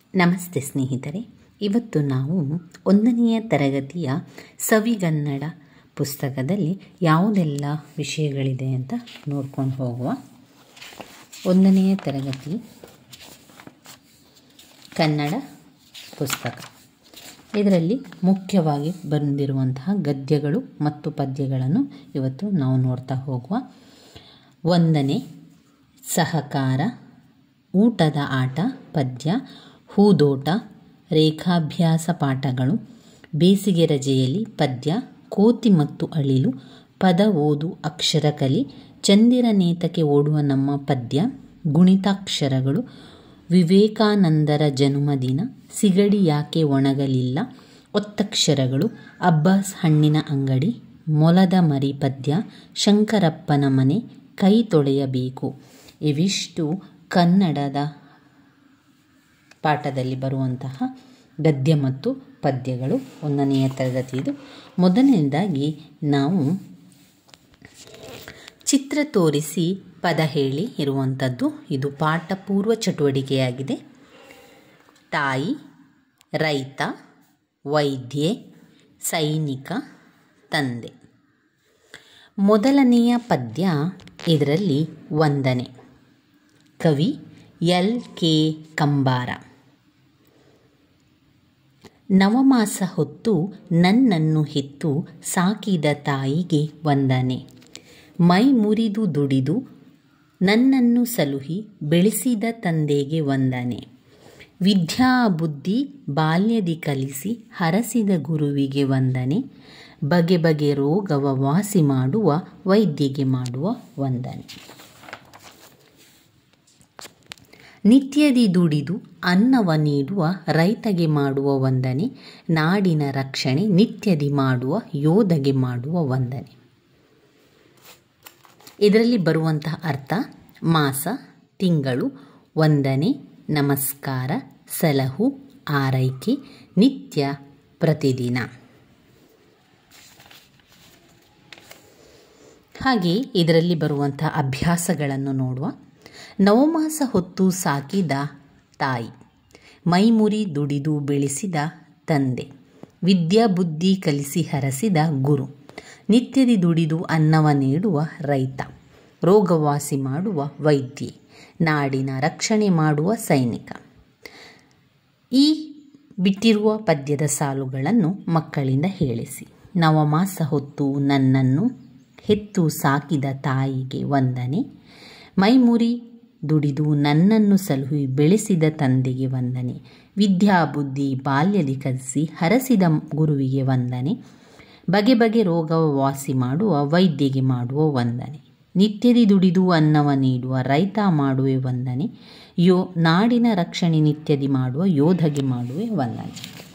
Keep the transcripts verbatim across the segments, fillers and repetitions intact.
ನಮಸ್ತೆ ಸ್ನೇಹಿತರೆ, ಇವತ್ತು ನಾವು ಒಂದನೆಯ ತರಗತಿಯ ಸವಿಗನ್ನಡ ಪುಸ್ತಕದಲ್ಲಿ ಯಾವುದೆಲ್ಲ ವಿಷಯಗಳಿದೆ ಅಂತ ನೋಡ್ಕೊಂಡು ಹೋಗುವ. ಒಂದನೆಯ ತರಗತಿ ಕನ್ನಡ ಪುಸ್ತಕ. ಇದರಲ್ಲಿ ಮುಖ್ಯವಾಗಿ ಬಂದಿರುವಂತಹ ಗದ್ಯಗಳು ಮತ್ತು ಪದ್ಯಗಳನ್ನು ಇವತ್ತು ನಾವು ನೋಡ್ತಾ ಹೋಗುವ. ಒಂದನೇ ಸಹಕಾರ, ಊಟದ ಆಟ ಪದ್ಯ, ಹೂದೋಟ, ರೇಖಾಭ್ಯಾಸ ಪಾಠಗಳು, ಬೇಸಿಗೆ ರಜೆಯಲ್ಲಿ ಪದ್ಯ, ಕೋತಿ ಮತ್ತು ಅಳಿಲು, ಪದ ಓದು ಅಕ್ಷರ ಕಲಿ, ಚಂದಿರನೇತಕ್ಕೆ ಓಡುವ ನಮ್ಮ ಪದ್ಯ, ಗುಣಿತಾಕ್ಷರಗಳು, ವಿವೇಕಾನಂದರ ಜನ್ಮದಿನ, ಸಿಗಡಿ ಯಾಕೆ ಒಣಗಲಿಲ್ಲ, ಒತ್ತಕ್ಷರಗಳು, ಅಬ್ಬಾಸ್ ಹಣ್ಣಿನ ಅಂಗಡಿ, ಮೊಲದ ಮರಿ ಪದ್ಯ, ಶಂಕರಪ್ಪನ ಮನೆ, ಕೈ ತೊಳೆಯಬೇಕು. ಇವಿಷ್ಟು ಕನ್ನಡದ ಪಾಠದಲ್ಲಿ ಬರುವಂತಹ ಗದ್ಯ ಮತ್ತು ಪದ್ಯಗಳು. ಒಂದನೆಯ ತರಗತಿದು. ಮೊದಲನೇದಾಗಿ ನಾವು ಚಿತ್ರ ತೋರಿಸಿ ಪದ ಹೇಳಿ ಇರುವಂಥದ್ದು. ಇದು ಪಾಠ ಪೂರ್ವ ಚಟುವಟಿಕೆಯಾಗಿದೆ. ತಾಯಿ, ರೈತ, ವೈದ್ಯೆ, ಸೈನಿಕ, ತಂದೆ. ಮೊದಲನೆಯ ಪದ್ಯ ಇದರಲ್ಲಿ ವಂದನೆ. ಕವಿ ಎಲ್ ಕೆ ಕಂಬಾರ. ನವಮಾಸ ಹೊತ್ತು ನನ್ನನ್ನು ಹೆತ್ತು ಸಾಕಿದ ತಾಯಿಗೆ ವಂದನೆ. ಮೈ ಮುರಿದು ದುಡಿದು ನನ್ನನ್ನು ಸಲುಹಿ ಬೆಳೆಸಿದ ತಂದೆಗೆ ವಂದನೆ. ವಿದ್ಯಾ ಬುದ್ಧಿ ಬಾಲ್ಯದಿ ಕಲಿಸಿ ಹರಸಿದ ಗುರುವಿಗೆ ವಂದನೆ. ಬಗೆ ಬಗೆ ರೋಗವ ವಾಸಿ ಮಾಡುವ ವೈದ್ಯಗೆ ಮಾಡುವ ವಂದನೆ. ನಿತ್ಯದಿ ದುಡಿದು ಅನ್ನವ ನೀಡುವ ರೈತಗೆ ಮಾಡುವ ವಂದನೆ. ನಾಡಿನ ರಕ್ಷಣೆ ನಿತ್ಯದಿ ಮಾಡುವ ಯೋಧಗೆ ಮಾಡುವ ವಂದನೆ. ಇದರಲ್ಲಿ ಬರುವಂತಹ ಅರ್ಥ: ಮಾಸ, ತಿಂಗಳು, ವಂದನೆ, ನಮಸ್ಕಾರ, ಸಲಹು, ಆರೈಕೆ, ನಿತ್ಯ, ಪ್ರತಿದಿನ. ಹಾಗೆ ಇದರಲ್ಲಿ ಬರುವಂತಹ ಅಭ್ಯಾಸಗಳನ್ನು ನೋಡುವ. ನವಮಾಸ ಹೊತ್ತು ಸಾಕಿದ ತಾಯಿ, ಮೈಮುರಿ ದುಡಿದು ಬೆಳೆಸಿದ ತಂದೆ, ವಿದ್ಯಾ ಬುದ್ಧಿ ಕಲಿಸಿ ಹರಸಿದ ಗುರು, ನಿತ್ಯದಿ ದುಡಿದು ಅನ್ನವ ನೀಡುವ ರೈತ, ರೋಗವಾಸಿ ಮಾಡುವ ವೈದ್ಯೆ, ನಾಡಿನ ರಕ್ಷಣೆ ಮಾಡುವ ಸೈನಿಕ. ಈ ಬಿಟ್ಟಿರುವ ಪದ್ಯದ ಸಾಲುಗಳನ್ನು ಮಕ್ಕಳಿಂದ ಹೇಳಿಸಿ. ನವಮಾಸ ಹೊತ್ತು ನನ್ನನ್ನು ಹೆತ್ತು ಸಾಕಿದ ತಾಯಿಗೆ ವಂದನೆ. ಮೈಮುರಿ ದುಡಿದು ನನ್ನನ್ನು ಸಲುಹಿ ಬೆಳೆಸಿದ ತಂದೆಗೆ ವಂದನೆ. ವಿದ್ಯಾ ಬುದ್ಧಿ ಬಾಲ್ಯದಿ ಕಲಿಸಿ ಹರಸಿದ ಗುರುವಿಗೆ ವಂದನೆ. ಬಗೆ ಬಗೆ ರೋಗವ ವಾಸಿ ಮಾಡುವ ವೈದ್ಯಗೆ ಮಾಡುವ ವಂದನೆ. ನಿತ್ಯದಿ ದುಡಿದು ಅನ್ನವ ನೀಡುವ ರೈತ ಮಾಡುವೆ ವಂದನೆ. ಯೋ ನಾಡಿನ ರಕ್ಷಣೆ ನಿತ್ಯದಿ ಮಾಡುವ ಯೋಧಗೆ ಮಾಡುವೆ ವಂದನೆ.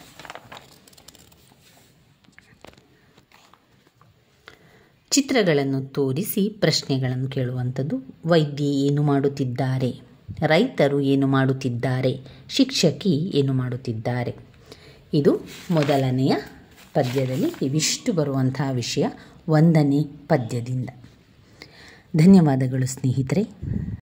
ಚಿತ್ರಗಳನ್ನು ತೋರಿಸಿ ಪ್ರಶ್ನೆಗಳನ್ನು ಕೇಳುವಂಥದ್ದು. ವೈದ್ಯೆ ಏನು ಮಾಡುತ್ತಿದ್ದಾರೆ? ರೈತರು ಏನು ಮಾಡುತ್ತಿದ್ದಾರೆ? ಶಿಕ್ಷಕಿ ಏನು ಮಾಡುತ್ತಿದ್ದಾರೆ? ಇದು ಮೊದಲನೆಯ ಪದ್ಯದಲ್ಲಿ ಇವಿಷ್ಟು ಬರುವಂತಹ ವಿಷಯ ಒಂದನೇ ಪದ್ಯದಿಂದ. ಧನ್ಯವಾದಗಳು ಸ್ನೇಹಿತರೆ.